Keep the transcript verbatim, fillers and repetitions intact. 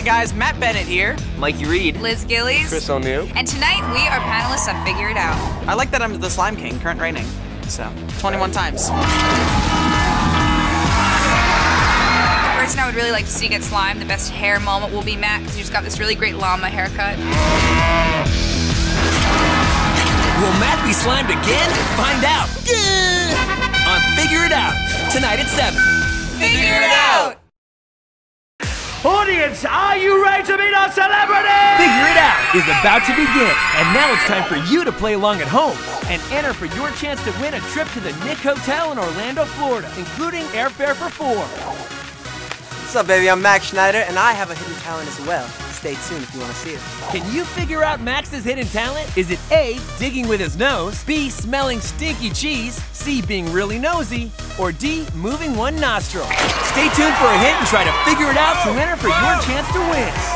guys, Matt Bennett here. Mikey Reed. Liz Gillies. Chris O'Neill. And tonight we are panelists on Figure It Out. I like that I'm the Slime King, current reigning. So, twenty-one times. The person I would really like to see get slimed, the best hair moment will be Matt, because you just got this really great llama haircut. Will Matt be slimed again? Find out on Figure It Out, tonight at seven. Figure It Out! Audience, are you ready to meet our celebrity? Figure It Out is about to begin, and now it's time for you to play along at home and enter for your chance to win a trip to the Nick Hotel in Orlando, Florida, including airfare for four. What's up, baby? I'm Max Schneider, and I have a hidden talent as well. Stay tuned if you want to see it. Can you figure out Max's hidden talent? Is it A, digging with his nose, B, smelling stinky cheese, C, being really nosy, or D, moving one nostril? Stay tuned for a hint and try to figure it out to enter for your chance to win.